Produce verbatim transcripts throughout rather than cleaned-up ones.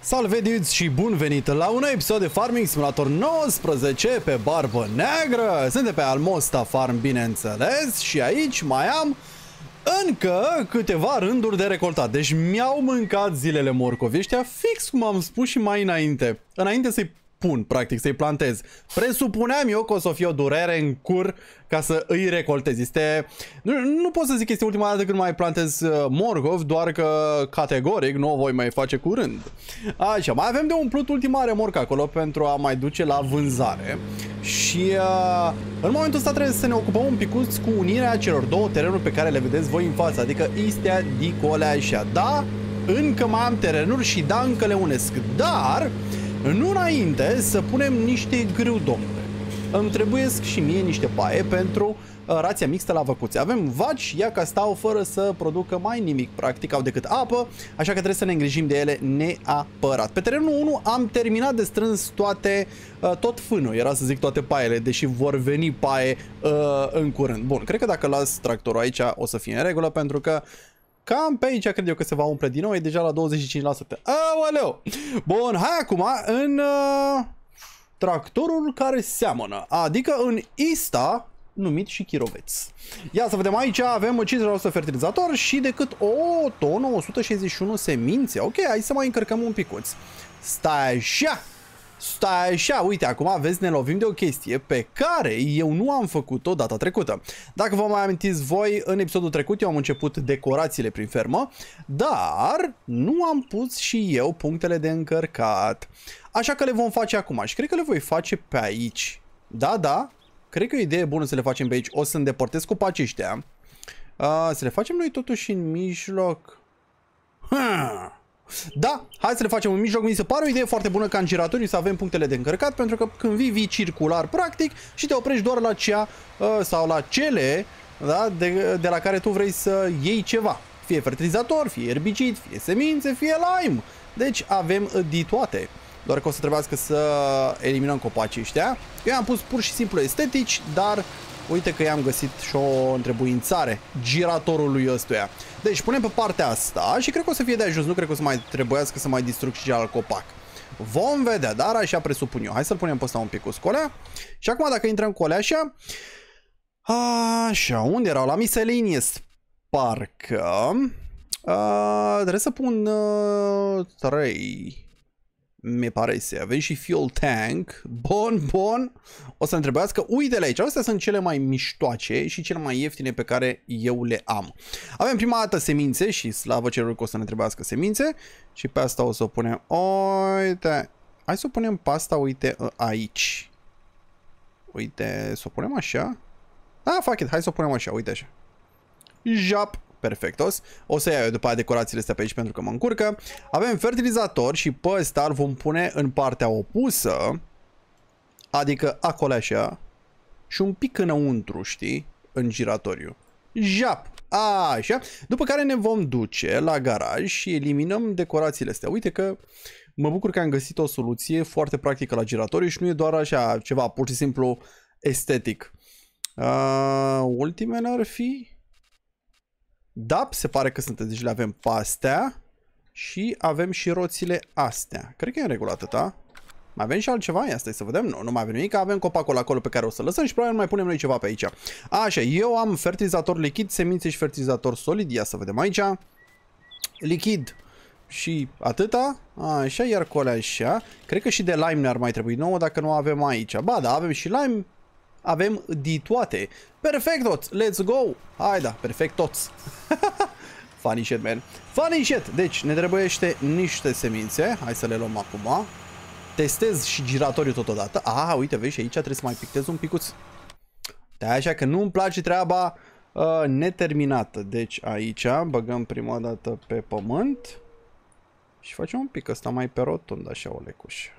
Salve dudes și bun venit la un episod de Farming Simulator nouăsprezece pe barbă neagră. Suntem pe Almosta Farm, bineînțeles, și aici mai am încă câteva rânduri de recoltat. Deci mi-au mâncat zilele morcovi ăștia, fix cum am spus și mai înainte. Înainte să-i pun, practic, să-i plantez. Presupuneam eu că o să fie o durere în cur ca să îi recoltez. Este... Nu, nu pot să zic că este ultima dată când mai plantez uh, morcov, doar că categoric nu o voi mai face curând. Așa, mai avem de umplut ultima remorcă acolo pentru a mai duce la vânzare. Și uh, în momentul ăsta trebuie să ne ocupăm un picuț cu unirea celor două terenuri pe care le vedeți voi în față, adică Istea Dicolea așa. Da, încă mai am terenuri și da, încă le unesc, dar nu înainte să punem niște grâu, domnule. Îmi trebuiesc și mie niște paie pentru uh, rația mixtă la văcuțe. Avem vaci, ia ca stau fără să producă mai nimic, practic, au decât apă, așa că trebuie să ne îngrijim de ele neapărat. Pe terenul unu am terminat de strâns toate, uh, tot fânul, era să zic toate paiele, deși vor veni paie uh, în curând. Bun, cred că dacă las tractorul aici o să fie în regulă, pentru că cam pe aici cred eu că se va umple din nou, e deja la douăzeci și cinci la sută. Aoleu! Bun, hai acum în uh, tractorul care seamănă, adică în Ista, numit și Chiroveț. Ia să vedem, aici avem cincizeci la sută fertilizator și decât o tonă o sută șaizeci și unu semințe. Ok, hai să mai încărcăm un picuț. Stai așa! Stai așa, uite, acum vezi, ne lovim de o chestie pe care eu nu am făcut-o data trecută. Dacă vă mai amintiți voi, în episodul trecut eu am început decorațiile prin fermă, dar nu am pus și eu punctele de încărcat. Așa că le vom face acum și cred că le voi face pe aici. Da, da, cred că e o idee bună să le facem pe aici. O să îndepărtez copacii ăștia. Uh, să le facem noi totuși în mijloc. Hmm. Da, hai să le facem în mijloc. Mi se pare o idee foarte bună ca în giratoriu să avem punctele de încărcat, pentru că când vii, vii circular practic și te oprești doar la cea uh, sau la cele, da, de, de la care tu vrei să iei ceva. Fie fertilizator, fie erbicid, fie semințe, fie lime. Deci avem de toate. Doar că o să trebuiască să eliminăm copacii ăștia. Eu am pus pur și simplu estetici, dar uite că i-am găsit și o întrebuințare giratorului ăstuia. Deci punem pe partea asta și cred că o să fie de ajuns. Nu cred că o să mai trebuiască să mai distrug și celălalt copac. Vom vedea, dar așa presupun eu. Hai să-l punem pe ăsta un pic cu colea. Și acum dacă intrăm colea așa. Așa, unde erau? La miscellaneous parcă. Uh, trebuie să pun uh, trei. Mi pare să avem și fuel tank. Bun, bun. O să întrebească, uite-le aici, astea sunt cele mai miștoace și cele mai ieftine pe care eu le am. Avem prima dată semințe și slavă celor că o să ne trebuiască semințe. Și pe asta o să o punem, uite, hai să o punem pe asta, uite, aici. Uite, să o punem așa. Ah, fuck it, hai să o punem așa, uite așa. Jap. Perfectos. O să iau eu după aia decorațiile astea pe aici pentru că mă încurcă. Avem fertilizator și pe ăsta îl vom pune în partea opusă. Adică acolo așa. Și un pic înăuntru, știi? În giratoriu. Jap! Așa. După care ne vom duce la garaj și eliminăm decorațiile astea. Uite că mă bucur că am găsit o soluție foarte practică la giratoriu și nu e doar așa ceva pur și simplu estetic. Uh, ultimele ar fi... Da, se pare că sunt, deci le avem pe astea și avem și roțile astea. Cred că e în regulă atâta. Mai avem și altceva? Ia stai să vedem. Nu, nu mai avem nimic. Avem copacul acolo pe care o să lăsăm și probabil mai punem noi ceva pe aici. Așa, eu am fertilizator lichid, semințe și fertilizator solid. Ia să vedem aici. Lichid și atâta. Așa, iar colea așa. Cred că și de lime ne-ar mai trebui nouă dacă nu avem aici. Ba da, avem și lime. Avem de toate. Perfect toți. Let's go. Hai da, perfect toți. Funny shit, man. Funny shit. Deci ne trebuiește niște semințe. Hai să le luăm acum. Testez și giratoriu totodată. Ah, uite, vezi, și aici trebuie să mai pictez un picuț. De așa că nu-mi place treaba uh, neterminată. Deci aici băgăm prima dată pe pământ. Și facem un pic ăsta mai pe rotund, așa, o lecușă.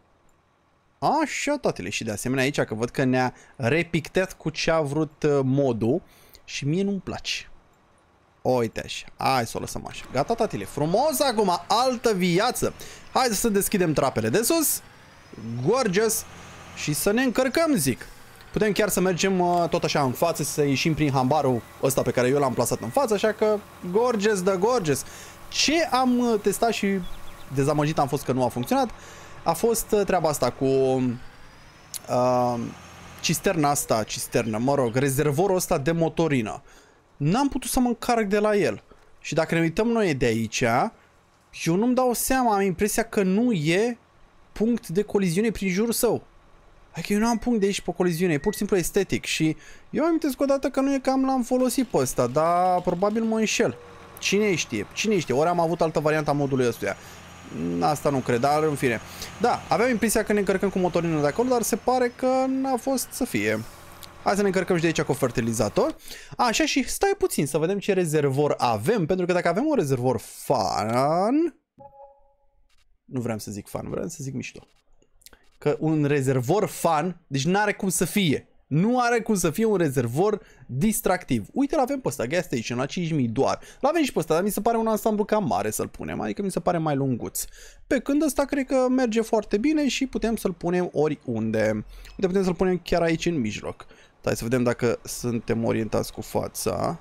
Așa, tatăle, și de asemenea aici, că văd că ne-a repictat cu ce a vrut modul și mie nu-mi place. Uite așa, hai să o lăsăm așa. Gata, tatăle, frumos acum, altă viață. Hai să deschidem trapele de sus. Gorgeous. Și să ne încărcăm, zic. Putem chiar să mergem uh, tot așa în față, să ieșim prin hambarul ăsta pe care eu l-am plasat în față, așa că gorgeous de gorgeous. Ce am testat și dezamăgit am fost că nu a funcționat a fost treaba asta cu uh, cisterna asta, cisternă, mă rog, rezervorul ăsta de motorină. N-am putut să mă încarc de la el. Și dacă ne uităm noi de aici, eu nu-mi dau seama, am impresia că nu e punct de coliziune prin jurul său. Adică eu nu am punct de aici pe coliziune, e pur și simplu estetic. Și eu am amintesc odată că nu e că am l-am folosit pe ăsta, dar probabil mă înșel. Cine știe? Cine știe? Ori am avut altă variantă a modului ăstuia. Asta nu cred, dar în fine. Da, aveam impresia că ne încărcăm cu motorină de acolo, dar se pare că n-a fost să fie. Hai să ne încărcăm și de aici cu fertilizator. Așa, și stai puțin să vedem ce rezervor avem, pentru că dacă avem un rezervor fan... Nu vreau să zic fan, vreau să zic mișto. Că un rezervor fan, deci n-are cum să fie. Nu are cum să fie un rezervor distractiv. Uite, l-avem pe ăsta, gas station, la cinci mii doar. L-avem și pe ăsta, dar mi se pare un ansamblu cam mare să-l punem, adică mi se pare mai lunguț. Pe când ăsta cred că merge foarte bine și putem să-l punem oriunde. Uite, putem să-l punem chiar aici în mijloc. Hai să vedem dacă suntem orientați cu fața.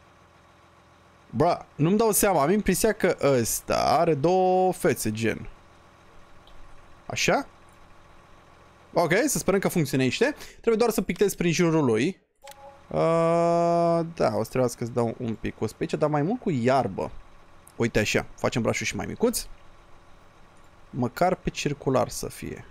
Bra, nu-mi dau seama, am impresia că ăsta are două fețe, gen. Așa? Ok, să sperăm că funcționește. Trebuie doar să pictez prin jurul lui. Uh, da, o să trebuiască să dau un pic cu specie, dar mai mult cu iarbă. Uite așa, facem brașul și mai micuț. Măcar pe circular să fie.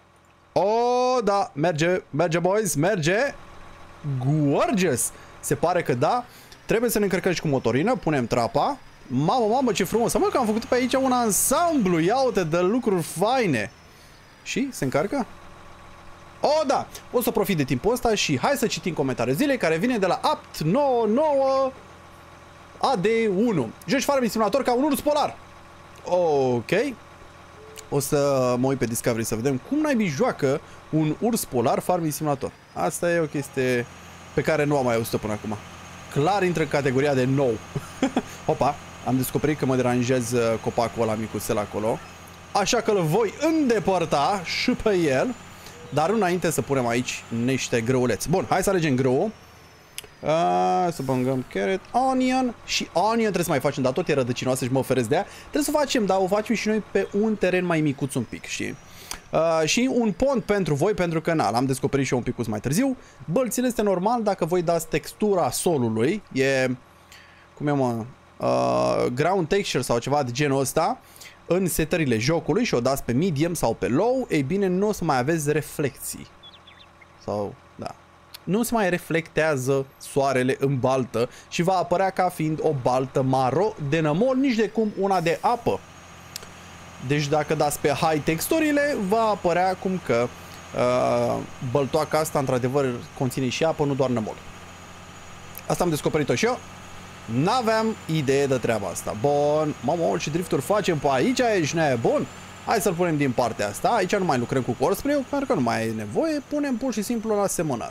Oh, da, merge, merge, boys, merge. Gorgeous! Se pare că da. Trebuie să ne încărcăm și cu motorină, punem trapa. Mamă, mamă, ce frumos! Mă, că am făcut pe aici un ansamblu, ia uite, de lucruri faine. Și se încarcă? Oh, da! O să profit de timpul ăsta și hai să citim comentariul zilei, care vine de la apt nouă nouă A D unu. Joci Farming Simulator ca un urs polar. Ok. O să mă uit pe Discovery să vedem cum naibii joacă un urs polar Farming Simulator. Asta e o chestie pe care nu am mai auzit-o până acum. Clar intră în categoria de nou. Opa, am descoperit că mă deranjează copacul ăla micuțel acolo. Așa că îl voi îndepărta și pe el. Dar înainte să punem aici niște grăuleți. Bun, hai să alegem grâu. Uh, să băgăm carrot, onion. Și onion trebuie să mai facem, dar tot e rădăcinoasă și mă oferesc de ea. Trebuie să facem, dar o facem și noi pe un teren mai micuț un pic, știi? Uh, și un pont pentru voi, pentru că na, l-am descoperit și eu un picuț mai târziu. Bălțile este normal dacă voi dați textura solului. E, cum e mă, uh, ground texture sau ceva de genul ăsta. În setările jocului și o dați pe medium sau pe low, ei bine, nu o să mai aveți reflexii. Sau, da. Nu se mai reflectează soarele în baltă și va apărea ca fiind o baltă maro de nămol, nici de cum una de apă. Deci dacă dați pe high texturile, va apărea cum că uh, băltoaca asta într-adevăr conține și apă, nu doar nămol. Asta am descoperit-o și eu. N-aveam idee de treaba asta. Bun, mamă, ce drifturi facem pe aici, ești nebun. Hai să-l punem din partea asta. Aici nu mai lucrăm cu core spray, pentru că nu mai e nevoie. Punem pur și simplu la semănat.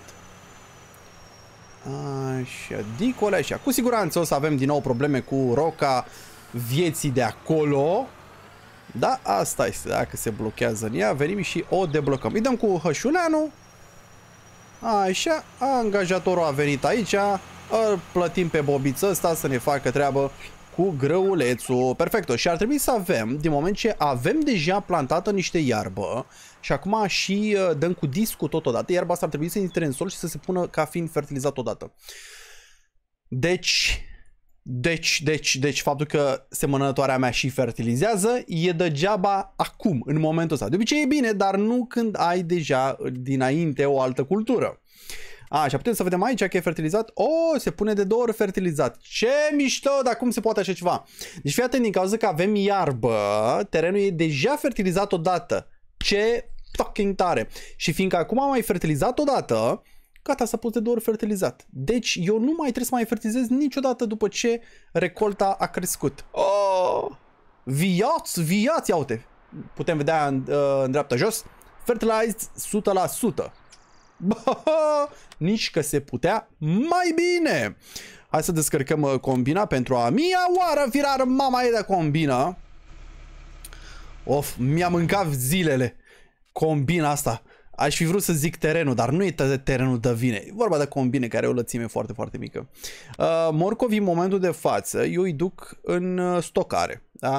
Așa, dicole așa. Cu siguranță o să avem din nou probleme cu roca vieții de acolo. Da, asta este. Dacă se blochează în ea, venim și o deblocăm. Îi dăm cu hășuleanul. Așa, angajatorul a venit aici. Îl plătim pe bobiță ăsta să ne facă treabă cu grăulețul. Perfect. Și ar trebui să avem, din moment ce avem deja plantată niște iarbă și acum și dăm cu discul totodată, iarba asta ar trebui să intre în sol și să se pună ca fiind fertilizat odată. Deci, deci, deci, deci faptul că semănătoarea mea și fertilizează e degeaba acum, în momentul ăsta. De obicei e bine, dar nu când ai deja dinainte o altă cultură. Așa, putem să vedem aici că e fertilizat. Oh, se pune de două ori fertilizat. Ce mișto, dar cum se poate așa ceva? Deci fii atent, din cauza că avem iarbă, terenul e deja fertilizat odată. Ce fucking tare. Și fiindcă acum am mai fertilizat odată, gata, s-a pus de două ori fertilizat. Deci eu nu mai trebuie să mai fertilizez niciodată după ce recolta a crescut. Oh, viați, viați, ia uite. Putem vedea în, în dreapta jos. Fertilized o sută la sută. Bă, nici că se putea mai bine. Hai să descărcăm combina pentru a mia oară firar mama e de combina. Of, mi-a mâncat zilele combina asta. Aș fi vrut să zic terenul, dar nu e terenul de vine. E vorba de combine care are o lățime foarte, foarte mică. Uh, morcovi în momentul de față eu îi duc în stocare. Da?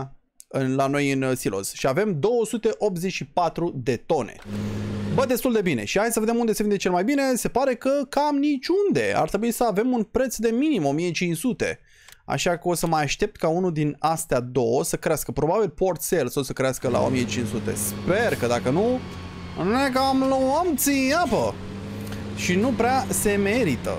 în, la noi în silos și avem două sute optzeci și patru de tone. Bă, destul de bine. Și hai să vedem unde se vinde cel mai bine. Se pare că cam niciunde. Ar trebui să avem un preț de minim o mie cinci sute. Așa că o să mai aștept ca unul din astea două să crească. Probabil Port Sales o să crească la o mie cinci sute. Sper că dacă nu, ne cam luăm ții apă. Și nu prea se merită.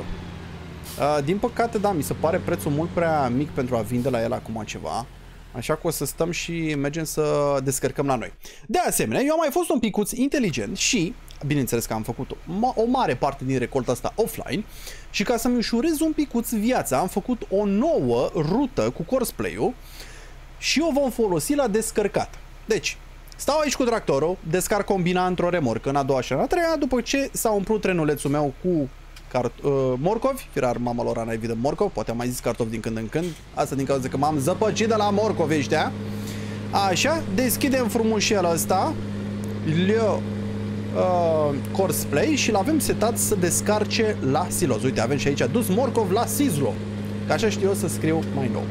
Uh, din păcate, da, mi se pare prețul mult prea mic pentru a vinde la el acum ceva. Așa că o să stăm și mergem să descărcăm la noi. De asemenea, eu am mai fost un picuț inteligent și, bineînțeles că am făcut o, o mare parte din recolta asta offline. Și ca să-mi ușurez un picuț viața, am făcut o nouă rută cu Courseplay-ul și o vom folosi la descărcat. Deci, stau aici cu tractorul, descarc combina într-o remorcă, în a doua și în a treia, după ce s-a umplut trenulețul meu cu uh, morcovi, firar mama lor n-ai vidă morcov, poate am mai zis cartofi din când în când, asta din cauza că m-am zăpăcit de la morcovi ăștia. Așa, deschidem frumușel ăsta, Leo uh, Courseplay și l-avem setat să descarce la silos. Uite, avem și aici dus morcov la Sizlo, că așa știu eu să scriu mai nou.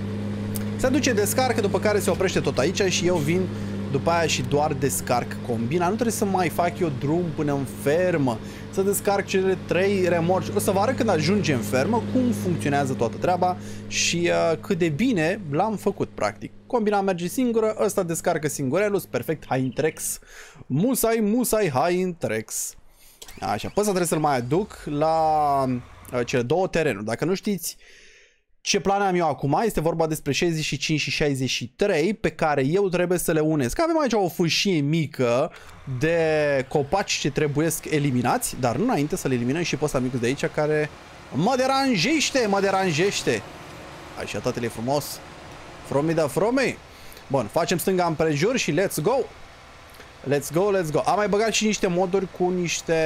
Se duce, descarcă, după care se oprește tot aici și eu vin după aia și doar descarc combina. Nu trebuie să mai fac eu drum până în fermă, să descarc cele trei remorci. O să vă arăt când ajungem în fermă cum funcționează toată treaba și uh, cât de bine l-am făcut, practic. Combina merge singură, ăsta descarcă singurelus, perfect, hai în trex. Musai, musai, hai în trex. Așa, pe ăsta trebuie să-l mai aduc la uh, cele două terenuri. Dacă nu știți ce plan am eu acum, este vorba despre șaizeci și cinci și șaizeci și trei pe care eu trebuie să le unesc. Avem aici o fâșie mică de copaci ce trebuie eliminați, dar nu înainte să le eliminăm și pe ăsta mic de aici care mă deranjește, mă deranjește. Așa, tatăl e frumos. Fromi da fromi. Bun, facem stânga împrejur și let's go. Let's go, let's go. Am mai băgat și niște moduri cu niște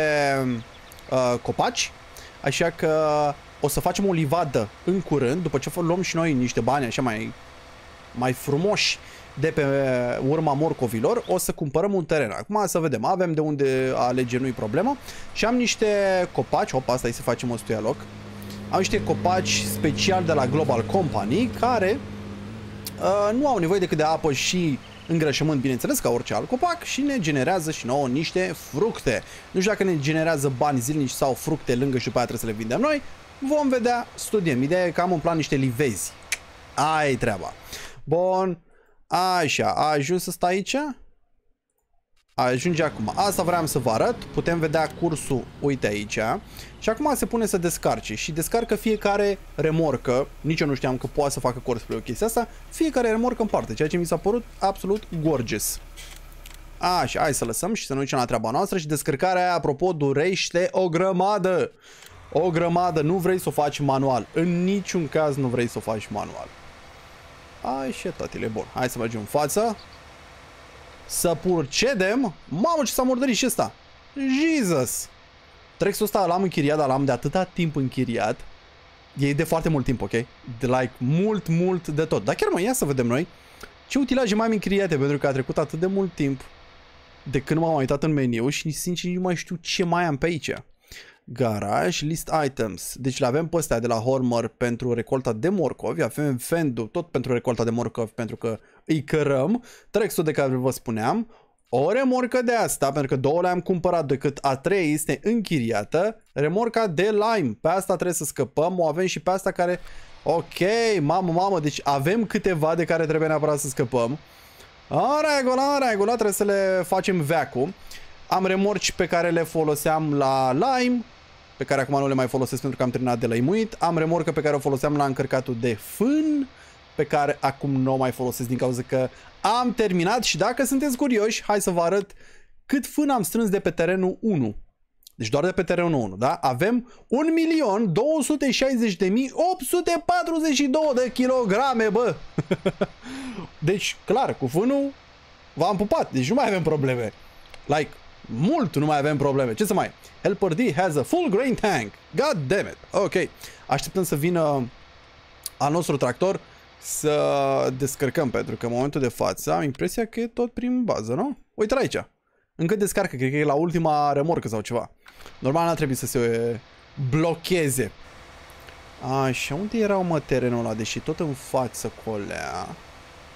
uh, copaci, așa că o să facem o livadă în curând, după ce luăm și noi niște bani așa mai, mai frumoși de pe urma morcovilor, o să cumpărăm un teren. Acum să vedem, avem de unde alege, nu-i problemă. Și am niște copaci, opa, asta e să facem o stuia loc. Am niște copaci special de la Global Company care uh, nu au nevoie decât de apă și îngrășământ, bineînțeles, ca orice alt copac, și ne generează și nouă niște fructe. Nu știu dacă ne generează bani zilnici sau fructe lângă și după aia trebuie să le vindem noi. Vom vedea, studiem. Ideea e că am în plan niște livezi. Aia e treaba. Bun. Așa, a ajuns să stai aici? Ajunge acum. Asta vreau să vă arăt. Putem vedea cursul, uite aici. Și acum se pune să descarce. Și descarcă fiecare remorcă. Nici eu nu știam că poate să facă Courseplay o chestie asta. Fiecare remorcă în parte, ceea ce mi s-a părut absolut gorgeous. Așa, hai să lăsăm și să nu ducem la treaba noastră. Și descărcarea aia, apropo, durește o grămadă. O grămadă, nu vrei să o faci manual. În niciun caz nu vrei să o faci manual. Așa, tatile, bun. Hai să mergem în față. Să procedem. Mamă, ce s-a murdărit și ăsta. Jesus. Trexul ăsta l-am închiriat, dar l-am de atâta timp închiriat. E de foarte mult timp, ok? De like mult, mult de tot. Dar chiar mă, ia să vedem noi ce utilaje mai am închiriate, pentru că a trecut atât de mult timp de când m-am uitat în meniu și sincer nu mai știu ce mai am pe aici. Garaj, list items. Deci le avem pe astea de la Hormer pentru recolta de morcovi. Avem Fendu tot pentru recolta de morcovi pentru că îi cărăm. Trexul de care vă spuneam. O remorcă de asta, pentru că două le-am cumpărat, decât a treia este închiriată. Remorca de lime. Pe asta trebuie să scăpăm. O avem și pe asta care... Ok, mamă, mamă. Deci avem câteva de care trebuie neapărat să scăpăm. În regulă, în regulă. Trebuie să le facem veacul. Am remorci pe care le foloseam la lime, pe care acum nu le mai folosesc pentru că am terminat de lăimuit. Am remorcă pe care o foloseam la încărcatul de fân, pe care acum nu o mai folosesc din cauza că am terminat. Și dacă sunteți curioși, hai să vă arăt cât fân am strâns de pe terenul unu. Deci doar de pe terenul unu, da? Avem un milion două sute șaizeci de mii opt sute patruzeci și doi de kilograme, bă! Deci, clar, cu fânul v-am pupat, deci nu mai avem probleme. Like, mult nu mai avem probleme. Ce să mai... Helper D has a full grain tank. God damn it. Ok. Așteptăm să vină al nostru tractor să descărcăm, pentru că în momentul de față am impresia că e tot prin bază, nu? Uite la aici. Încă descarcă, cred că e la ultima remorcă sau ceva. Normal n-a trebuit să se blocheze. Așa, unde erau mă terenul ăla? Deși tot în față colea.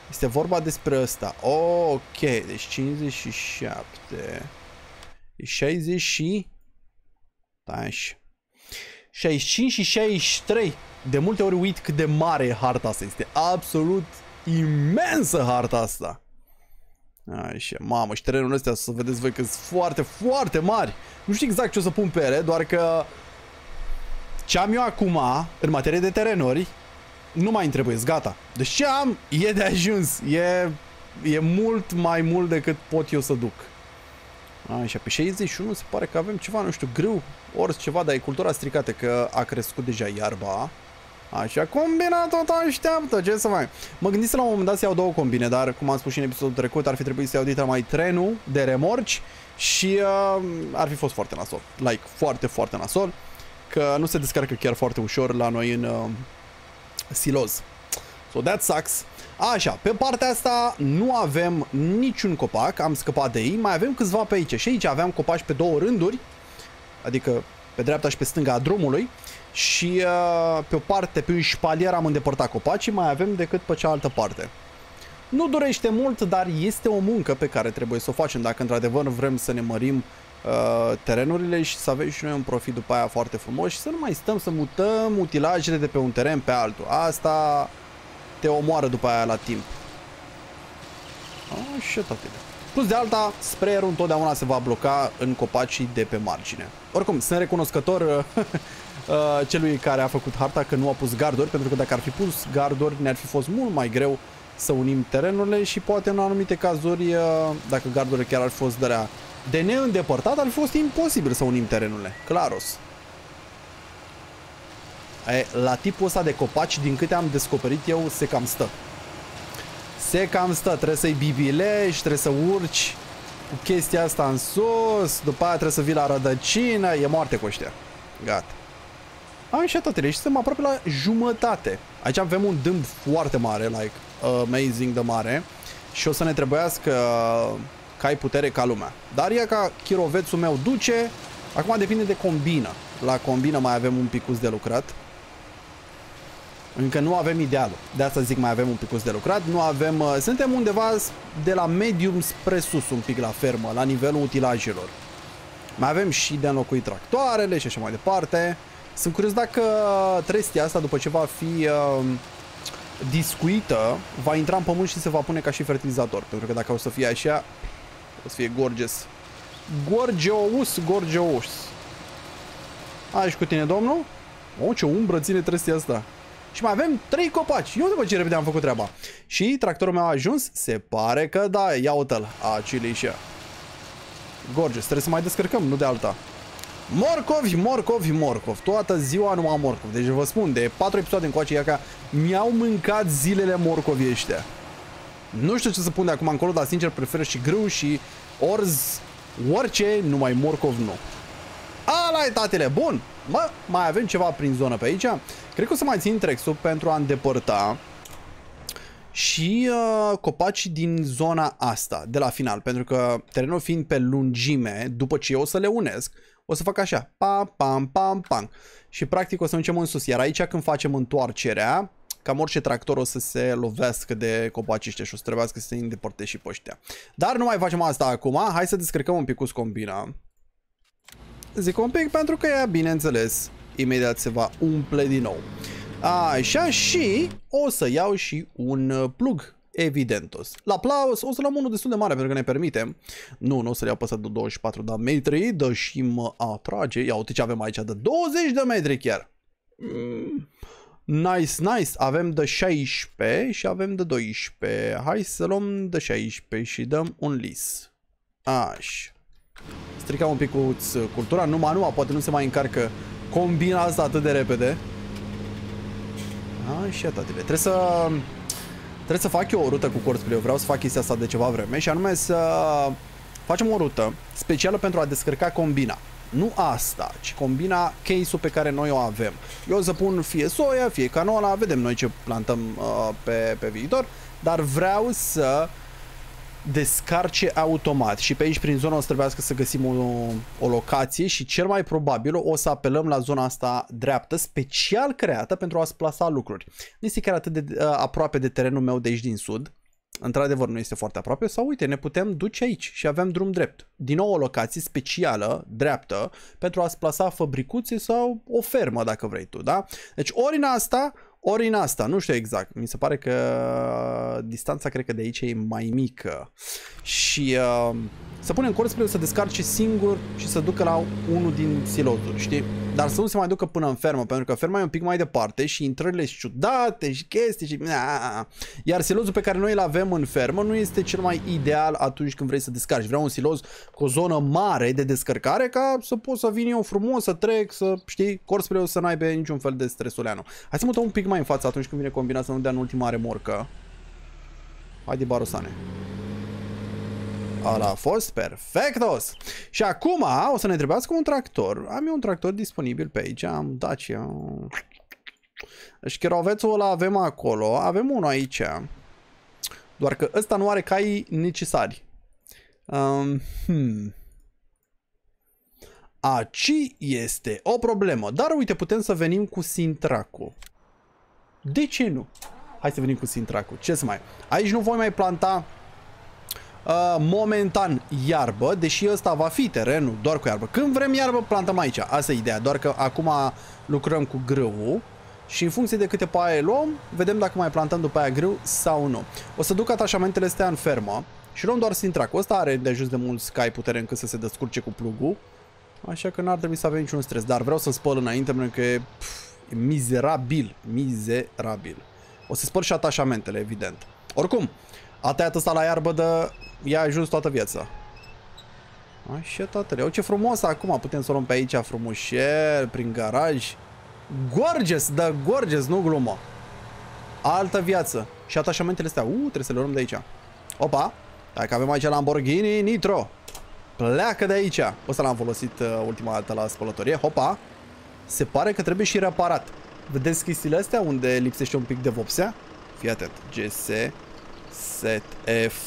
Este vorba despre ăsta. Ok, deci cincizeci și șapte. șaizeci și... Stai așa. șaizeci și cinci și șaizeci și trei. De multe ori uit cât de mare e harta asta. Este absolut imensă harta asta. Așa, mamă, și terenurile astea, să vedeți voi că sunt foarte, foarte mari. Nu știu exact ce o să pun pe ele, doar că ce am eu acum, în materie de terenuri, nu mai îmi trebuie, gata. Deci ce am, e de ajuns. E, e mult mai mult decât pot eu să duc. Așa, pe șaizeci și unu se pare că avem ceva, nu știu, grâu, ori ceva, dar e cultura stricată, că a crescut deja iarba. Așa, combina tot așteaptă, ce să mai... Mă gândisem la un moment dat să iau două combine, dar cum am spus și în episodul trecut, ar fi trebuit să iau dita mai trenul de remorci și uh, ar fi fost foarte nasol. Like, foarte, foarte nasol, că nu se descarcă chiar foarte ușor la noi în uh, siloz. So that sucks. Așa, pe partea asta nu avem niciun copac, am scăpat de ei, mai avem câțiva pe aici. Și aici aveam copaci pe două rânduri, adică pe dreapta și pe stânga a drumului. Și uh, pe o parte, pe un șpalier am îndepărtat copacii, mai avem decât pe cealaltă parte. Nu durește mult, dar este o muncă pe care trebuie să o facem dacă într-adevăr vrem să ne mărim uh, terenurile și să avem și noi un profit după aia foarte frumos și să nu mai stăm să mutăm utilajele de pe un teren pe altul. Asta te omoară după aia la timp. Așa, tatăle. Plus de alta, sprayerul întotdeauna se va bloca în copacii de pe margine. Oricum, sunt recunoscător uh, celui care a făcut harta că nu a pus garduri, pentru că dacă ar fi pus garduri, ne-ar fi fost mult mai greu să unim terenurile și poate în anumite cazuri, uh, dacă gardurile chiar ar fi fost de, de neîndepărtat, ar fi fost imposibil să unim terenurile. Claros. E, la tipul ăsta de copaci, din câte am descoperit eu, se cam stă. Se cam stă, trebuie să-i bibilești, trebuie să urci cu chestia asta în sus, după aia trebuie să vii la rădăcină, e moarte cu ăștia. Gata. Așa, tatăle, și suntem aproape la jumătate. Aici avem un dâmb foarte mare, like, amazing de mare, și o să ne trebuiască ca ai putere ca lumea. Dar e ca chirovețul meu duce, acum depinde de combină. La combină mai avem un picuț de lucrat. Încă nu avem idealul. De asta zic mai avem un picuț de lucrat. Nu avem... Uh, suntem undeva de la medium spre sus un pic la fermă, la nivelul utilajelor. Mai avem și de înlocuit tractoarele și așa mai departe. Sunt curios dacă trestia asta, după ce va fi uh, discuită, va intra în pământ și se va pune ca și fertilizator. Pentru că dacă o să fie așa, o să fie gorgeous. Gorgeous, gorgeous. Hai și cu tine, domnul. O, ce umbră ține trestia asta. Și mai avem trei copaci. Eu după ce repede am făcut treaba. Și tractorul meu a ajuns? Se pare că da. Ia uite-l. Acilișa. Gorgeous. Trebuie să mai descărcăm, nu de alta. Morcovi, morcovi, morcovi. Toată ziua numai morcovi. Deci vă spun, de patru episoade încoace, ia ca mi-au mâncat zilele morcovi ăștia. Nu știu ce să pun de acum încolo, dar sincer prefer și grâu și orz, orice, numai morcov nu. Ala-i, tatele, bun. Mă, mai avem ceva prin zonă pe aici. Cred că o să mai țin trexul pentru a îndepărta și uh, copacii din zona asta, de la final. Pentru că terenul fiind pe lungime, după ce eu o să le unesc, o să fac așa. Pam, pam, pam, pam. Și practic o să mergem în sus. Iar aici când facem întoarcerea, cam orice tractor o să se lovească de copacii ăștia și o să trebuiască să se îndepărteze și pe ăștia. Dar nu mai facem asta acum. Hai să descărcăm un pic combina. Zic un pic pentru că ea, bineînțeles, imediat se va umple din nou. Așa, și o să iau și un plug, evidentos. La Plaus o să luăm unul destul de mare pentru că ne permite. Nu, nu o să le iau pe de douăzeci și patru de metri, dă și mă atrage. Ia uite ce avem aici, de douăzeci de metri chiar. Mm. Nice, nice. Avem de șaisprezece și avem de doisprezece. Hai să luăm de șaisprezece și dăm un lis. Așa. Stricam un pic cu cultura, numai nu, poate nu se mai încarcă combina asta atât de repede. Așa, tatăle, trebuie să trebuie să fac eu o rută cu corțul. Eu vreau să fac chestia asta de ceva vreme și anume să facem o rută specială pentru a descărca combina. Nu asta, ci combina case-ul pe care noi o avem. Eu o să pun fie soia, fie canola, vedem noi ce plantăm uh, pe, pe viitor, dar vreau să descarce automat și pe aici prin zona o să trebuiască să găsim o, o locație și cel mai probabil o să apelăm la zona asta dreaptă, special creată pentru a-ți plasa lucruri. Nu este chiar atât de uh, aproape de terenul meu de aici din sud, într-adevăr nu este foarte aproape, sau uite, ne putem duce aici și avem drum drept. Din nou o locație specială, dreaptă, pentru a-ți plasa fabricuțe sau o fermă, dacă vrei tu, da? Deci ori în asta, ori în asta, nu știu exact. Mi se pare că distanța, cred că de aici e mai mică. Și uh, să punem corspre să descarce singur și să ducă la unul din silozuri, știi? Dar să nu se mai ducă până în fermă, pentru că ferma e un pic mai departe și intrările sunt ciudate și chestii și... Iar silozul pe care noi îl avem în fermă nu este cel mai ideal atunci când vrei să descarci. Vreau un siloz cu o zonă mare de descărcare ca să pot să vin eu frumos, să trec, să știi, corspre să n-aibă niciun fel de stresuleanu. Hai să mutăm un pic mai în față atunci când vine combinat să nu dea în ultima remorcă. Haide, Barosane. Ala a fost perfectos. Și acum o să ne trebuiască un tractor. Am eu un tractor disponibil pe aici. Am Dacia. Deci chirovețul ăla avem acolo. Avem unul aici. Doar că ăsta nu are caii necesari. Um, hmm. Aici este o problemă. Dar uite, putem să venim cu Sintracu. De ce nu? Hai să venim cu Sintracu. Ce să mai... Aici nu voi mai planta uh, momentan iarbă, deși ăsta va fi terenul doar cu iarbă. Când vrem iarbă, plantăm aici. Asta e ideea. Doar că acum lucrăm cu grâul și în funcție de câte paie luăm, vedem dacă mai plantăm după aia grâu sau nu. O să duc atașamentele astea în fermă și luăm doar Sintracu. Ăsta are de ajuns de mulți cai putere încât să se descurce cu plugul. Așa că n-ar trebui să avem niciun stres. Dar vreau să spăl înainte pentru că e, pf, e mizerabil. Mizerabil. O să spăl și atașamentele, evident. Oricum, a tăiat ăsta la iarbă de... i-a ajuns toată viața. Așa, tatăle. O, ce frumos acum. Putem să o luăm pe aici frumușel, prin garaj. Gorgeous, da, gorgeous, nu glumă. Altă viață. Și atașamentele astea. Uh, trebuie să le luăm de aici. Opa. Dacă avem aici Lamborghini Nitro. Pleacă de aici. Ăsta l-am folosit uh, ultima dată la spălătorie. Hopa. Se pare că trebuie și reparat. Vedeți chestiile astea unde lipsește un pic de vopsea? Fii atent. G S S F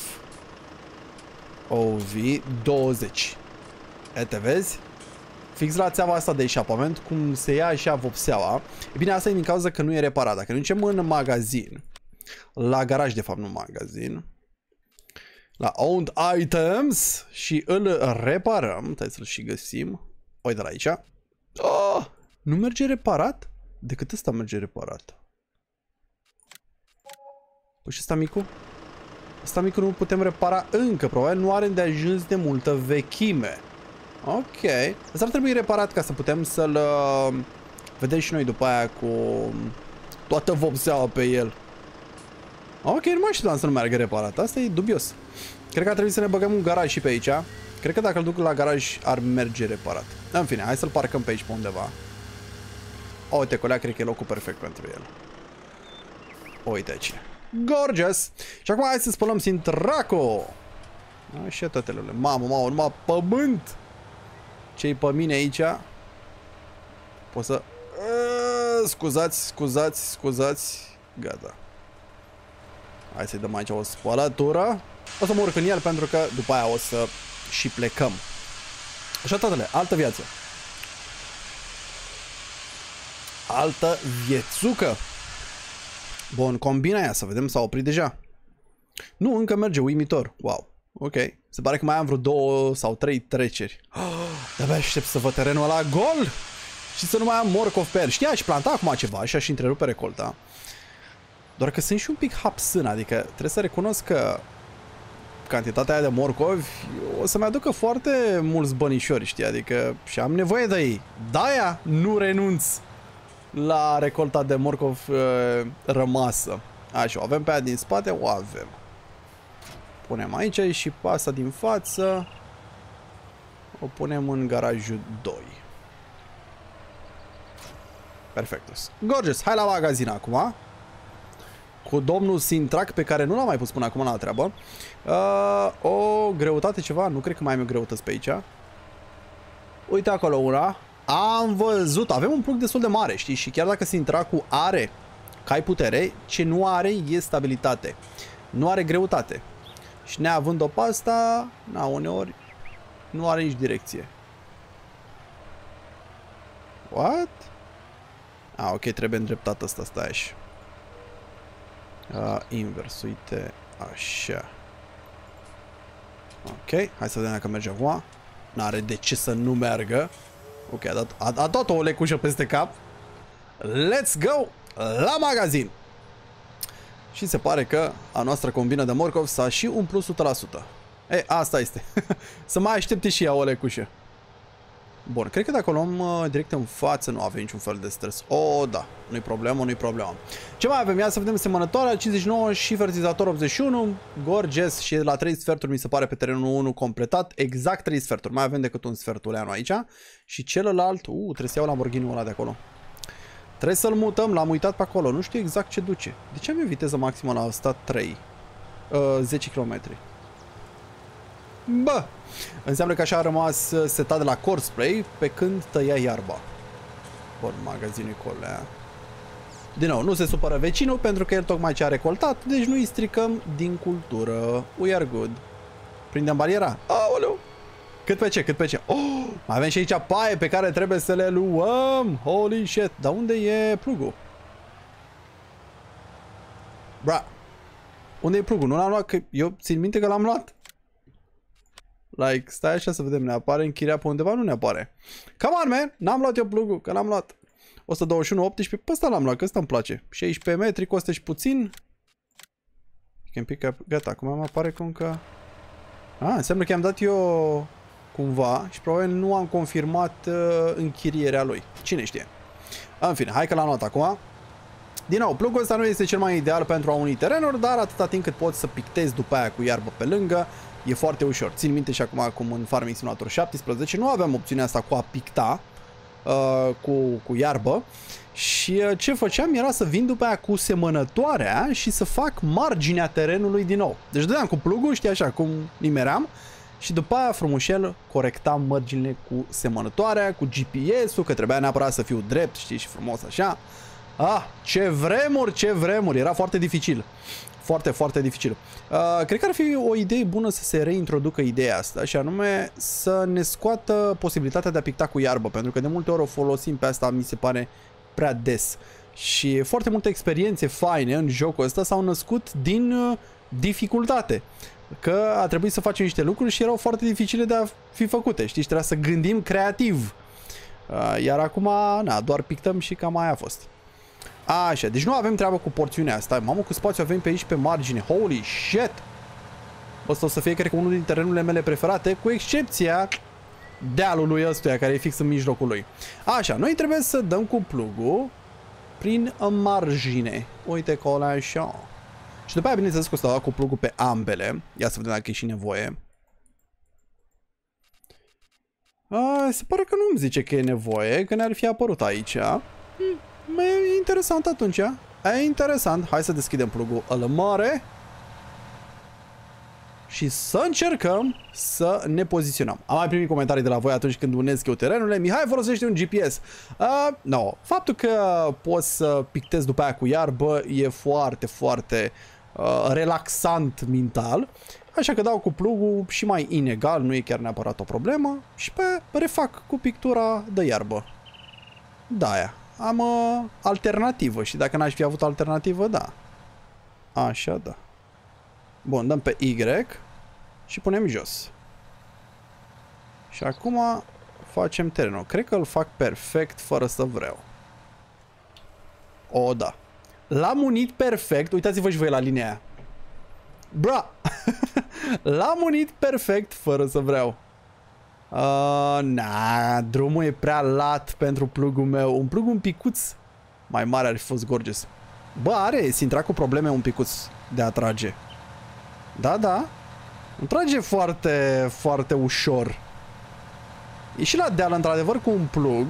O V douăzeci. E, te vezi? Fix la țeava asta de eșapament, cum se ia așa vopseaua. E bine, asta e din cauza că nu e reparat. Dacă ne ducem în magazin, la garaj de fapt, nu magazin, la Owned Items și îl reparăm. Trebuie să-l și găsim. Uite la aici. Oh, nu merge reparat? Decât ăsta merge reparat. Păi și ăsta micu? Ăsta micu nu putem repara încă. Probabil nu are de ajuns de multă vechime. Ok. Ăsta ar trebui reparat ca să putem să-l uh, vedem și noi după aia cu toată vopseaua pe el. Ok, nu mai știu să nu meargă reparat. Asta e dubios. Cred că ar trebui să ne băgăm un garaj și pe aici. Cred că dacă îl duc la garaj ar merge reparat. În fine, hai să-l parcăm pe aici pe undeva. Uite, colea, cred că e locul perfect pentru el. Uite aici. Gorgeous! Și acum hai să spălăm Sintraco. Așa, tătelele. Mamă, mamă, numai pământ. Ce-i pe mine aici? Pot să... Scuzați, scuzați, scuzați. Gata. Hai să-i dăm aici o spălătură. O să mă urc în el pentru că după aia o să și plecăm. Așa, tatăle, altă viață. Altă viețucă. Bun, combina aia, să vedem, s-a oprit deja. Nu, încă merge, uimitor. Wow, ok. Se pare că mai am vreo două sau trei treceri. Oh, de-abia aștept să văd terenul ăla gol și să nu mai am morcov pe el. Știi, aș planta acum ceva și aș întrerupe recolta. Doar că sunt și un pic hapsân, adică trebuie să recunosc că cantitatea aia de morcovi o să-mi aducă foarte mulți bănișori, știi, adică și am nevoie de ei. De-aia nu renunț la recolta de morcov uh, rămasă. Așa, o avem pe aia din spate? O avem. Punem aici și pe asta din față o punem în garajul doi. Perfectus. Gorgeous, hai la magazin acum. Cu domnul Sintrac, pe care nu l-am mai pus până acum la treabă. Uh, o greutate ceva? Nu cred că mai am eu greutăți pe aici. Uite acolo una. Am văzut. Avem un plug destul de mare, știi? Și chiar dacă Sintracul are cai putere, ce nu are e stabilitate. Nu are greutate. Și neavând-o pe asta, na, uneori nu are nici direcție. What? Ah, ok, trebuie îndreptat asta, stai așa. Uh, invers, uite Așa. Ok, hai să vedem dacă merge acum. N-are de ce să nu meargă. Ok, a dat, a, a dat o lecușă peste cap. Let's go la magazin. Și se pare că a noastră combină de morcov s-a și umplut o sută la sută. E, asta este. Să mai aștepte și ea o lecușă. Bun, cred că dacă o luăm uh, direct în față nu avem niciun fel de stres. O, da, nu-i problemă, nu-i problemă. Ce mai avem? Ia să vedem semănătoarea, cincizeci și nouă și fertilizator optzeci și unu. Gorgeous și la trei sferturi mi se pare pe terenul unu completat. Exact trei sferturi, mai avem decât un sfertuleanu aici. Și celălalt, uh, trebuie să iau Lamborghini-ul ăla de acolo. Trebuie să-l mutăm, l-am uitat pe acolo, nu știu exact ce duce. De ce am eu viteză maximă la asta trei? Uh, zece kilometri. Bă, înseamnă că așa a rămas setat de la Courseplay pe când tăia iarba. Bun, magazinul colea. Din nou, nu se supără vecinul pentru că el tocmai ce a recoltat, deci nu îi stricăm din cultură. We are good. Prindem bariera. Aoleu! Cât pe ce, cât pe ce. Oh, mai avem și aici paie pe care trebuie să le luăm. Holy shit. Dar unde e plugul? Bra. Unde e plugul? Nu l-am luat, că eu țin minte că l-am luat. Like, stai așa să vedem, ne apare închiria pe undeva? Nu ne apare. Come on, man! N-am luat eu plugul, că l-am luat. o sută douăzeci și unu, optsprezece, pe ăsta l-am luat, că ăsta îmi place. șaisprezece metri, costă și puțin. Can pick up. Gata, acum mă apare cum că... Ah, înseamnă că i-am dat eu cumva și probabil nu am confirmat uh, închirierea lui. Cine știe? În fine, hai că l-am luat acum. Din nou, plugul ăsta nu este cel mai ideal pentru a uni terenuri, dar atâta timp cât poți să pictezi după aia cu iarbă pe lângă, e foarte ușor. Țin minte și acum cum în Farming Simulator șaptesprezece nu aveam opțiunea asta cu a picta uh, cu, cu iarbă și uh, ce făceam era să vin după aia cu semănătoarea și să fac marginea terenului din nou. Deci dădeam cu plugul, știi așa, cum nimeream și după aia frumușel corectam mărginile cu semănătoarea, cu G P S-ul, că trebuia neapărat să fiu drept, știi, și frumos așa. Ah, ce vremuri, ce vremuri, era foarte dificil. Foarte, foarte dificil. Uh, cred că ar fi o idee bună să se reintroducă ideea asta și anume să ne scoată posibilitatea de a picta cu iarbă, pentru că de multe ori o folosim pe asta, mi se pare prea des. Și foarte multe experiențe faine în jocul ăsta s-au născut din uh, dificultate. Că a trebuit să facem niște lucruri și erau foarte dificile de a fi făcute, știi, și trebuia să gândim creativ. Uh, iar acum, na, doar pictăm și cam aia a fost. Așa, deci nu avem treabă cu porțiunea asta. Mamă, cu spațiu avem pe aici pe margine. Holy shit! Ăsta o să fie, cred că, unul din terenurile mele preferate, cu excepția dealului ăstuia, care e fix în mijlocul lui. Așa, noi trebuie să dăm cu plugul prin margine. Uite că ăla așa. Și după aia, bineînțeles, că o să dau cu plugul pe ambele. Ia să vedem dacă e și nevoie. A, se pare că nu îmi zice că e nevoie, că ne-ar fi apărut aici. Hmm. E interesant atunci. E interesant. Hai să deschidem plugul ăla mare și să încercăm să ne poziționăm. Am mai primit comentarii de la voi atunci când unesc eu terenurile. Mihai folosește un G P S. Uh, no. Faptul că poți să pictezi după aia cu iarbă e foarte, foarte uh, relaxant mental. Așa că dau cu plugul și mai inegal, nu e chiar neapărat o problemă. Și pe refac cu pictura de iarbă. Da, aia. Am uh, alternativă și dacă n-aș fi avut alternativă, da. Așa, da. Bun, dăm pe Y și punem jos. Și acum facem terenul. Cred că îl fac perfect fără să vreau. O, da. L-am unit perfect. Uitați-vă și voi la linia aia. Bra! L-am unit perfect fără să vreau. Uh, na, drumul e prea lat pentru plugul meu. Un plug un picuț mai mare ar fi fost gorgeous. Bă, are Sintra cu probleme un picuț de a trage. Da, da. Nu trage foarte, foarte ușor. E și la deal, într-adevăr, cu un plug.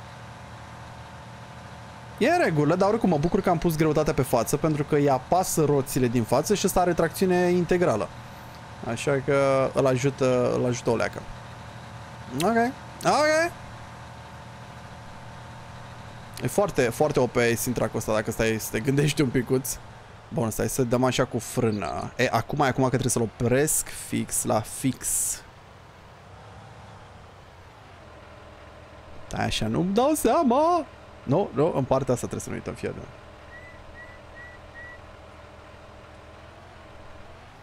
E în regulă, dar oricum mă bucur că am pus greutatea pe față, pentru că îi apasă roțile din față și ăsta are tracțiune integrală. Așa că îl ajută, îl ajută o leacă. Ok, ok. E foarte, foarte O P Sintracul ăsta, dacă stai să te gândești un picuț. Bun, stai să dăm așa cu frână. E, acum e acum că trebuie să-l opresc fix la fix. Da, așa nu-mi dau seama. Nu, nu, în partea asta trebuie să nu uităm, fii atent.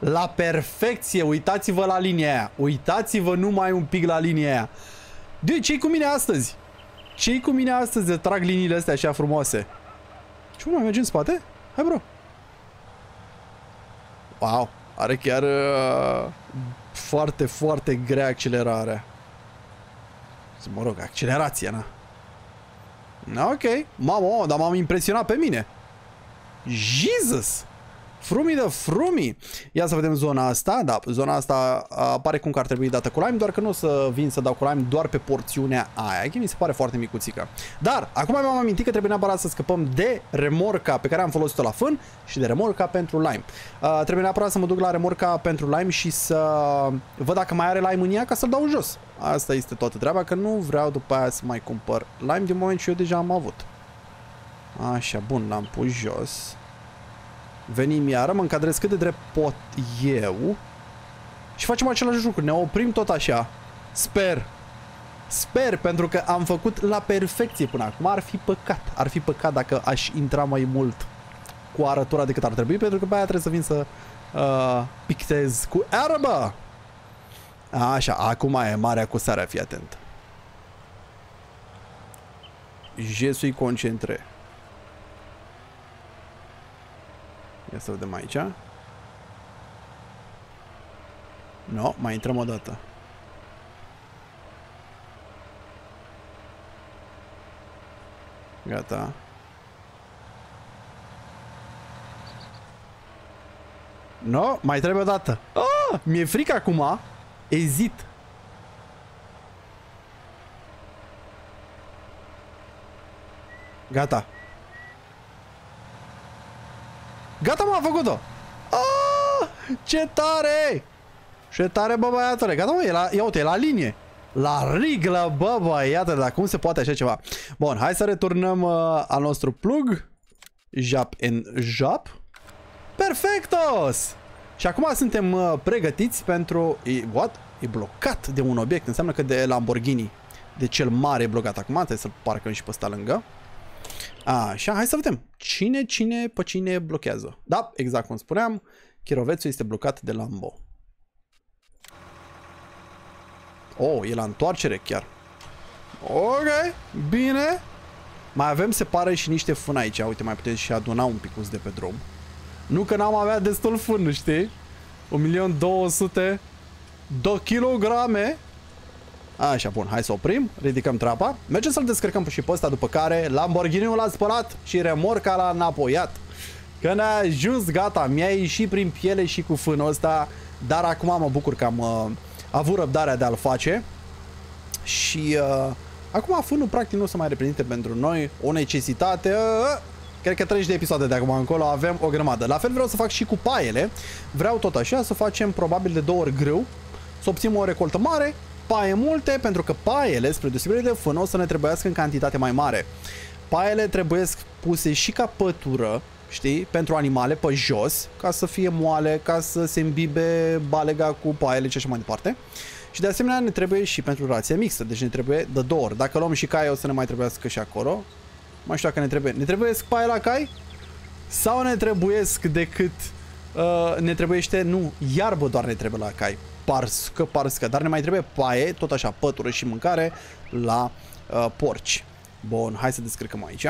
La perfecție, uitați-vă la linia aia. Uitați-vă numai un pic la linia aia. Doi, ce-i cu mine astăzi? Ce-i cu mine astăzi de trag liniile astea așa frumoase? Ce mai mergi în spate? Hai, bro. Wow, are chiar uh, foarte, foarte grea accelerarea. Mă rog, accelerația, na. Ok, mamă, dar m-am impresionat pe mine. Jesus! Frumii de frumii! Ia să vedem zona asta. Da, zona asta apare cum că ar trebui dată cu lime, doar că nu o să vin să dau cu lime doar pe porțiunea aia. Mi se pare foarte micuțică. Dar, acum mi-am amintit că trebuie neapărat să scăpăm de remorca pe care am folosit-o la fân și de remorca pentru lime. Uh, trebuie neapărat să mă duc la remorca pentru lime și să văd dacă mai are lime în ea ca să-l dau jos. Asta este toată treaba, că nu vreau după aia să mai cumpăr lime din moment ce eu deja am avut. Așa, bun, l-am pus jos. Venim iară, mă încadrez cât de drept pot eu și facem același lucru, ne oprim tot așa. Sper. Sper, pentru că am făcut la perfecție până acum. Ar fi păcat, ar fi păcat dacă aș intra mai mult cu arătura decât ar trebui, pentru că pe aia trebuie să vin să uh, pictez cu erbă. Așa, acum e marea cu sarea, fii atent. Jesui concentre. Ia să vedem aici. No, mai intrăm o dată. Gata. No, mai trebuie o dată. Ah, mi-e frică acum. Ezit. Gata. Gata, m-am făcut-o! Ah, ce tare! Ce tare, bă, băiatule! Gata, mă, e la, ia uite, e la linie. La riglă, bă, băiatule, dar cum se poate așa ceva? Bun, hai să returnăm uh, al nostru plug. Jap and jap. Perfectos! Și acum suntem uh, pregătiți pentru... E, what? E blocat de un obiect. Înseamnă că de Lamborghini, de cel mare, e blocat acum. Trebuie să-l parcăm și pe ăsta lângă. Așa, hai să vedem. Cine, cine, pe cine blochează. Da, exact cum spuneam, chirovețul este blocat de Lambo. Oh, e la întoarcere chiar. Ok, bine. Mai avem, se pare, și niște fân aici. Uite, mai puteți și aduna un picuț de pe drum. Nu că n-am avea destul fân, știi? un milion două sute de kilograme. Așa, bun, hai să oprim, ridicăm trapa. Mergem să-l descărcăm și pe ăsta, după care Lamborghini-ul l-a spălat și remorca l-a înapoiat. Că ne-a ajuns, gata, mi-a ieșit prin piele și cu fânul ăsta. Dar acum mă bucur că am uh, avut răbdarea de a-l face. Și uh, acum fânul practic nu o să mai reprezinte pentru noi o necesitate. uh, Cred că treizeci de episoade de acum încolo avem o grămadă. La fel vreau să fac și cu paiele. Vreau tot așa să facem probabil de două ori grâu, să obținem o recoltă mare, paie multe, pentru că paiele, spre deosebire de fân, o să ne trebuiască în cantitate mai mare. Paiele trebuie puse și ca pătură, știi, pentru animale pe jos, ca să fie moale, ca să se îmbibe balega cu paiele și așa mai departe. Și de asemenea ne trebuie și pentru rație mixtă, deci ne trebuie de două ori. Dacă luăm și caie, o să ne mai trebuiască și acolo. Mai știu dacă ne trebuie. Ne trebuie paie la cai? Sau ne trebuiesc decât... Uh, ne trebuiește... Nu, iarbă doar ne trebuie la cai. Parscă, parscă. Dar ne mai trebuie paie, tot așa, pătură și mâncare la uh, porci. Bun, hai să descărcăm aici.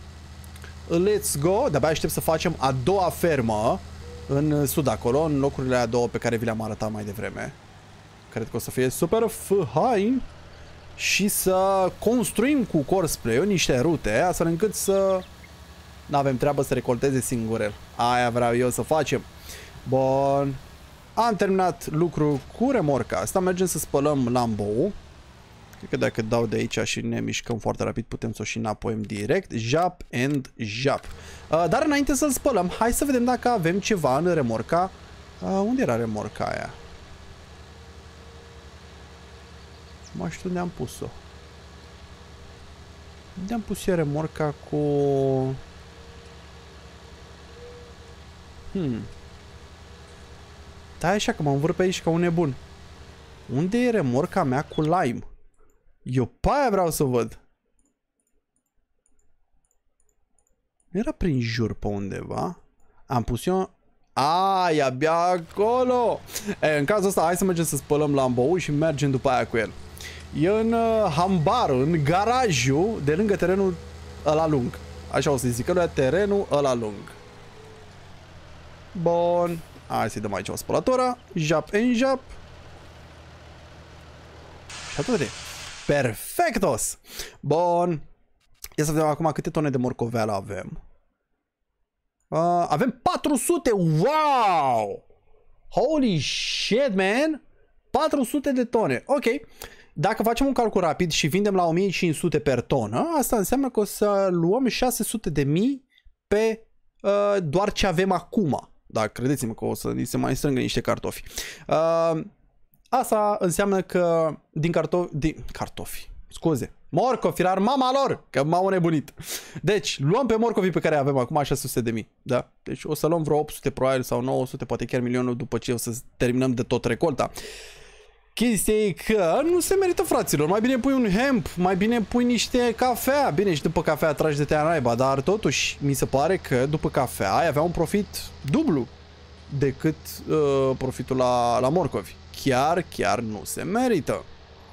Let's go. De-abia aștept să facem a doua fermă în sud acolo, în locurile a două pe care vi le-am arătat mai devreme. Cred că o să fie super fain. Și să construim cu core spray-ul niște rute, astfel încât să nu avem treabă să recolteze singure. Aia vreau eu să facem. Bun. Am terminat lucru cu remorca asta. Mergem să spălăm Lambo-ul. Cred că dacă dau de aici și ne mișcăm foarte rapid, putem să o și înapoiem direct. Jap and jap. Uh, dar înainte să-l spălăm, hai să vedem dacă avem ceva în remorca. Uh, unde era remorca aia? Nu mai știu unde am pus-o. Unde am pus eu remorca cu... Hmm. Da, așa că mă învâr pe aici ca un nebun. Unde e remorca mea cu lime? Eu pe aia vreau să văd. Era prin jur pe undeva. Am pus eu A, e abia acolo. E, în cazul ăsta, hai să mergem să spălăm Lambo-ul și mergem după aia cu el. E în uh, hambarul, în garajul de lângă terenul ăla lung. Așa o să zic, ăla terenul ăla lung. Bun. Hai să-i dăm aici o spălătură. Jap în jap. Și atât de. Perfectos. Bun. Ia să vedem acum câte tone de morcoveală avem. Uh, avem patru sute. Wow! Holy shit, man! patru sute de tone. Ok. Dacă facem un calcul rapid și vindem la o mie cinci sute per tonă, asta înseamnă că o să luăm șase sute de mii pe uh, doar ce avem acum. Dar credeți-mă că o să se mai strângă niște cartofi. Uh, asta înseamnă că din cartofi... Din cartofi. Scuze. Morcovi, era mama lor, că m-au nebunit. Deci, luăm pe morcovii pe care avem acum șase sute de mii. Da? Deci o să luăm vreo opt sute probabil sau nouă sute, poate chiar milionul după ce o să terminăm de tot recolta. Chestia e că nu se merită, fraților. Mai bine pui un hemp, mai bine pui niște cafea. Bine, și după cafea tragi de te naiba, dar totuși mi se pare că după cafea ai avea un profit dublu decât uh, profitul la, la morcovi. Chiar, chiar nu se merită.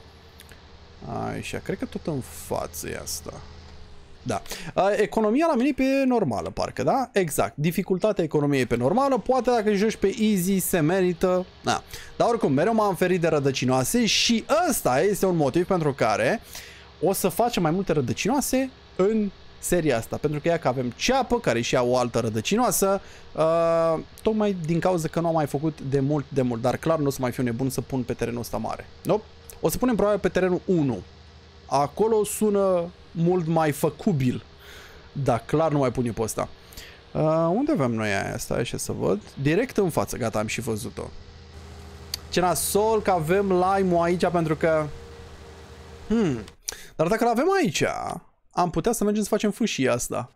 Așa, cred că tot în față e asta. Da. Uh, economia la mine e pe normală, parcă, da? Exact. Dificultatea economiei e pe normală. Poate dacă joci pe easy se merită. Da. Dar oricum, mereu m-am ferit de rădăcinoase și ăsta este un motiv pentru care o să facem mai multe rădăcinoase în seria asta. Pentru că ea că avem ceapă, care și ea o altă rădăcinoasă, uh, tocmai din cauza că nu am mai făcut de mult, de mult. Dar clar nu o să mai fiu nebun să pun pe terenul ăsta mare. Nope. O să punem probabil pe terenul unu. Acolo sună mult mai făcubil. Da, clar nu mai pun eu pe ăsta. Uh, unde avem noi aia asta? Așa să văd. Direct în față. Gata, am și văzut-o. Ce nasol că avem lime-ul aici pentru că... Hmm. Dar dacă l-avem aici, am putea să mergem să facem fâșia asta.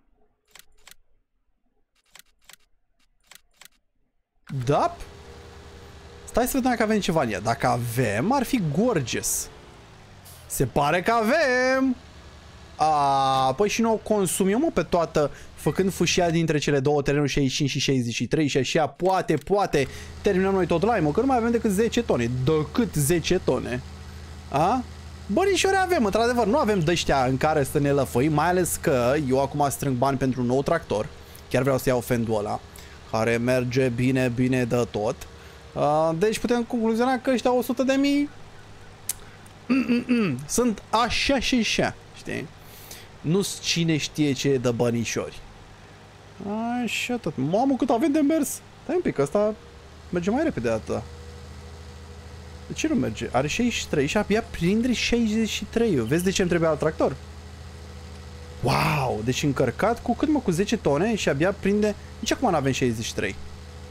Da? Stai să vedem dacă avem ceva în ea. Dacă avem, ar fi gorgeous. Se pare că avem. A, păi și nu o consumim, mă, pe toată, făcând fâșia dintre cele două terenuri șaizeci și cinci și șaizeci și trei și așa, poate, poate, terminăm noi tot lime-ul, că nu mai avem decât zece tone. Decât zece tone. A? Bănișori avem, într-adevăr, nu avem dăștia în care să ne lăfăim, mai ales că eu acum strâng bani pentru un nou tractor. Chiar vreau să iau Fendul ăla, care merge bine, bine de tot. A, deci putem concluziona că ăștia o sută de mii mm, mm, mm, sunt așa și așa, știi? Nu cine știe ce e de bănișori. Așa tot. Mamă, cât avem de mers. Stai un pic, ăsta merge mai repede de atâta. De ce nu merge? Are șaizeci și trei și abia prinde șaizeci și trei. Vezi de ce îmi trebuie alt tractor? Wow! Deci încărcat cu cât mă? Cu zece tone și abia prinde... Nici acum nu avem șaizeci și trei.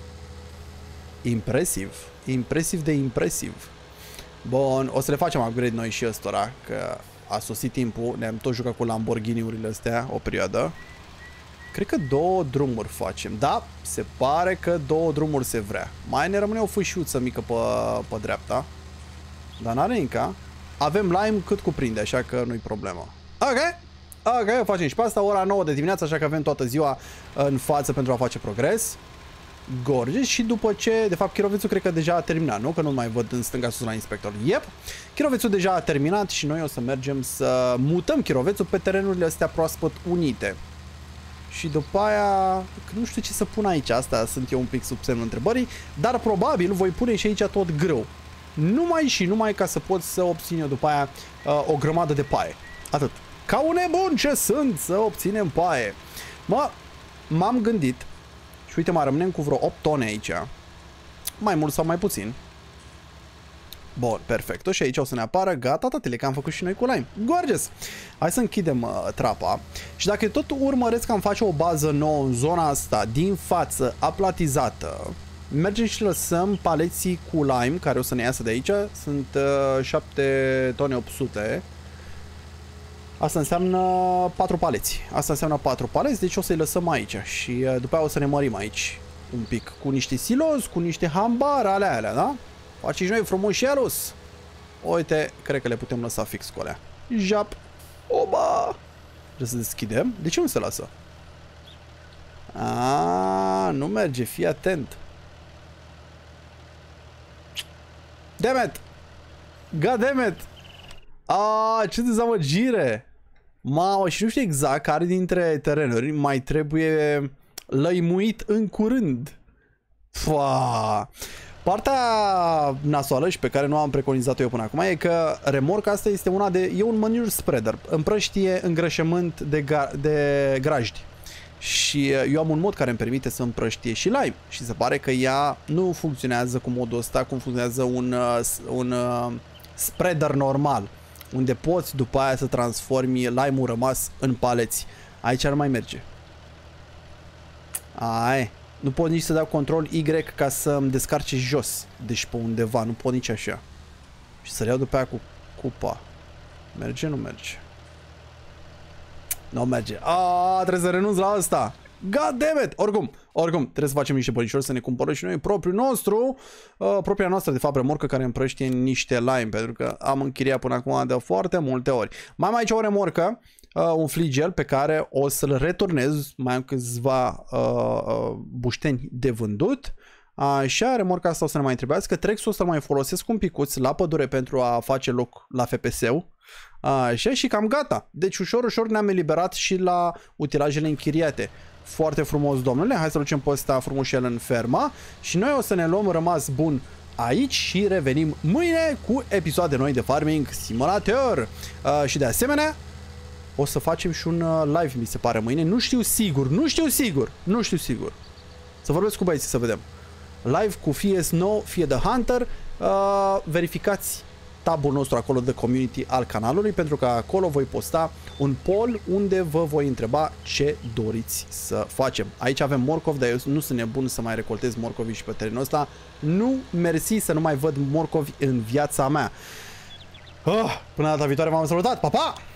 Impresiv. Impresiv de impresiv. Bun, o să le facem upgrade noi și ăstora, că a sosit timpul. Ne-am tot jucat cu Lamborghini-urile astea o perioadă. Cred că două drumuri facem. Da, se pare că două drumuri se vrea. Mai ne rămâne o fâșiuță mică pe, pe dreapta. Dar n-are încă. Avem lime cât cuprinde, așa că nu-i problemă. Ok, ok, o facem și pe asta, ora nouă de dimineață, așa că avem toată ziua în față pentru a face progres. Gorgeous. Și după ce, de fapt, chirovețul cred că deja a terminat, nu? Că nu mai văd în stânga sus la inspector. Yep, chirovețul deja a terminat și noi o să mergem să mutăm chirovețul pe terenurile astea proaspăt unite. Și după aia, nu știu ce să pun aici, asta sunt eu un pic sub semnul întrebării, dar probabil voi pune și aici tot grâu. Numai și numai ca să pot să obțin eu după aia uh, o grămadă de paie. Atât. Ca un nebun ce sunt să obținem paie. Mă, m-am gândit și uite, mai rămânem cu vreo opt tone aici. Mai mult sau mai puțin. Bun, perfect. Și aici o să ne apară, gata, tatăle, că am făcut și noi cu lime. Gorgeous! Hai să închidem uh, trapa. Și dacă tot urmăresc că am face o bază nouă în zona asta, din față, aplatizată, mergem și lăsăm paleții cu lime, care o să ne iasă de aici. Sunt uh, șapte tone opt sute. Asta înseamnă patru paleți. Asta înseamnă patru paleți, deci o să-i lăsăm aici. Și uh, după aia o să ne mărim aici un pic. Cu niște silos, cu niște hambar, alea, alea, da? Faci noi frumușelus. Uite, cred că le putem lăsa fix cu alea. Jap. Oba! Trebuie să deschidem. De ce nu se lasă? A, nu merge, fii atent. Damn it! God damn it! Ah, ce dezamăgire! Mamă, și nu știu exact care dintre terenuri mai trebuie lăimuit în curând. Fua. Partea nasoală și pe care nu am preconizat-o eu până acum e că remorca asta este una de... e un manure spreader. Împrăștie îngrășământ de, de grajdi. Și eu am un mod care îmi permite să împrăștie și lime. Și se pare că ea nu funcționează cu modul ăsta cum funcționează un, un uh, spreader normal. Unde poți după aia să transformi lime-ul rămas în paleți. Aici ar mai merge. Ai. Nu pot nici să dau control Y ca să îmi descarce jos. Deci pe undeva. Nu pot nici așa. Și să le iau după aia cu cupa. Merge? Nu merge. Nu merge. Aaaa, trebuie să renunț la asta. God damn it! Oricum, oricum, trebuie să facem niște bănișori să ne cumpărăm și noi propriul nostru, uh, propria noastră, de fapt, remorcă care împrăștie niște lime, pentru că am închiriat până acum de foarte multe ori. Mai am aici o remorcă, uh, un fligel pe care o să-l returnez, mai am câțiva uh, uh, bușteni de vândut. Așa, remorca asta o să ne mai trebuiască. Trexul o să-l mai folosesc un picuț la pădure pentru a face loc la F P S-ul. Așa, și cam gata. Deci ușor, ușor ne-am eliberat și la utilajele închiriate. Foarte frumos, domnule. Hai să ducem pe ăsta frumușel în ferma. Și noi o să ne luăm rămas bun aici și revenim mâine cu episoade noi de Farming Simulator. Uh, și de asemenea, o să facem și un uh, live, mi se pare, mâine. Nu știu sigur, nu știu sigur, nu știu sigur. Să vorbesc cu băieții să vedem. Live cu fie Snow, fie The Hunter. Uh, verificați tabul nostru acolo de community al canalului, pentru că acolo voi posta un poll unde vă voi întreba ce doriți să facem. Aici avem morcov, dar eu nu sunt nebun să mai recoltez morcovi și pe terenul ăsta. Nu, mersi să nu mai văd morcovi în viața mea. Oh, până data viitoare v-am salutat, pa, pa!